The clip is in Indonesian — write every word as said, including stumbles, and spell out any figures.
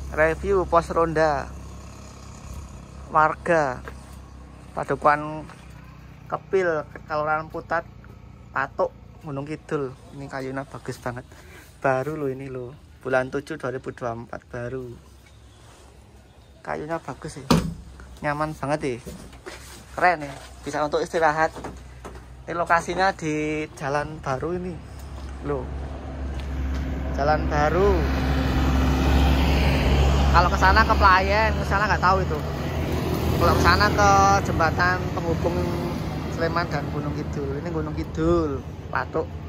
review pos ronda warga Padukuan Kepil, Kelurahan Putat, Patuk, Gunung Kidul. Ini kayunya bagus banget, baru loh ini loh, bulan tujuh dua ribu dua puluh empat baru. Kayunya bagus sih, nyaman banget sih, keren ya, bisa untuk istirahat. Ini lokasinya di Jalan Baru ini loh, Jalan Baru. Kalau ke sana ke Pelayan, ke sana nggak tahu itu. Kalau ke sana ke jembatan penghubung Sleman dan Gunung Kidul. Ini Gunung Kidul, Patuk.